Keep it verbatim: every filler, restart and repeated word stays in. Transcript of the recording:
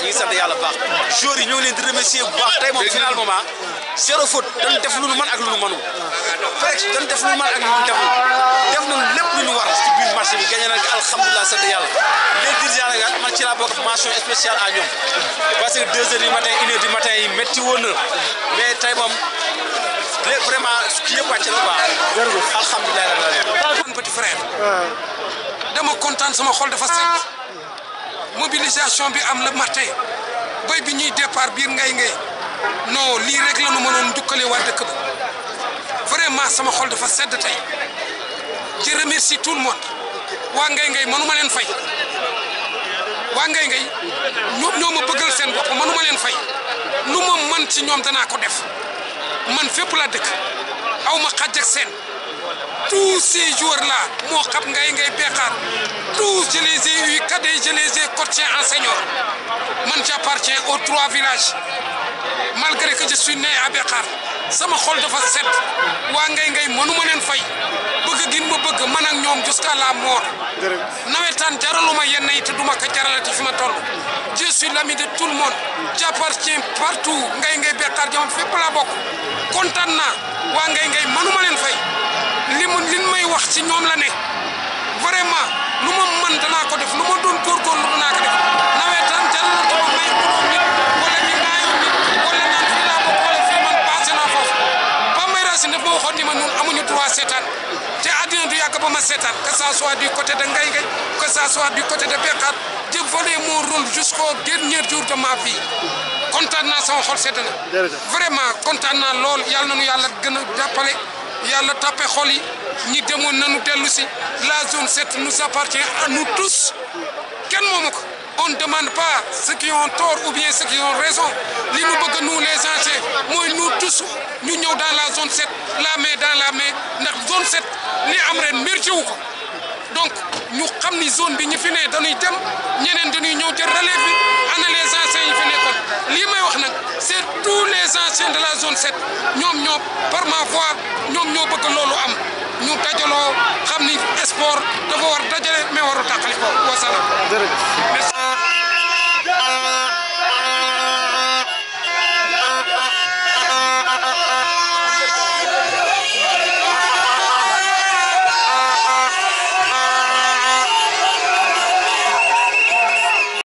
ngi sant yàlla bu baax joueurs yi ñoo ngi leen di remercier bu baax tey moom final moment zéro faute dañ def lu nu mën ak lu nu mënul fekk dañ def lu nu mën ak lu nu deful def nañ lépp lu ñu war ci biir marché bi gagné nañ alhamdulilah sant yàlla les dirigeants nag man ci laa bokk mention spéciale à ñoom parce que deux heures du matin une heure du matin yi métti woon na mais tey moom vraiment kii yëpp wàcc na quoi alhamdulilah rabbil petit frère dama kontaan sama xol dafa set mobilisation bi am le matin bay bi ñuy départ biir ngay ngay non lii rek la nu mënoon njukkale waa dëkk ba vraiment sama xol dafa sedd tey je remercie tout le monde waa ngay ngay mënuma leen fay waa ngay ngay ñoom ñoo ma bëggal seen bopp mënuma leen fay lu ma mën ci ñoom danaa ko def man fépp la dëkk aw ma xàjj ak seen tous ces joueurs là moo xam ngay ngay beexaar tous je les ai eu cadets je les ai coachés en senior man j'appartiens aux trois villages malgré que je suis né à Beexaar sama xol dafa set waa ngay ngay mënuma leen fay bëgg gin ma bëgg man ak ñoom jusqu'à la mort nawetaan jaraluma yenn yi te duma ko jaralati fi ma toll je suis l'ami de tout le monde j'appartiens partout ngay ngay Beexaar jama fépp laa bokk kontaan naa waa ngay ngay mënuma leen fay li mu li may wax ci ñoom la ne vraiment lu ma mën danaa ko def lu ma doon góorgóorlu danaa ko def nawetaan jaralatuma may borom nit wala ñu naayoo nit wala naan fii laa bokk wala fii man passé naa foofu Pape Mbaye Racine daf ma waxoon ni ma ñun amuñu droit seetaan te àddina du yàgg ba ma seetaan que ça soit du côté de Ngaye Ngaye que ça soit du côté de Beexaar j'ai volé mon rôle jusqu'au dernier jour de ma vie kontaan naa sama xol sedd na vraiment kontaan naa lool yàlla nañu yàlla gën a jàppale yàlla tappe xol yi ñi demoon nañu dellu si la zone sept nous appartient à nous tous kenn moomu ko on ne demande pas ceux qui ont tort ou bien ceux qui ont raison li ñu bëgg nous les anciens mooy nous tous ñu ñëw dans la zone sept la main dans la main ndax zone sept li am ren mérité wu ko donc ñu xam ni zone bi ñi fi ne dañuy dem ñeneen dañuy ñëw jël relève bi ana les anciens yi fi nekkoon lii may wax nag c'est tous les anciens de la zone sept ñoom ñoo par ma voix ñoom ñoo bëgg loolu am ñu dajaloo xam ni sport dafa war dajale mais waru tàqali ko wasalaam.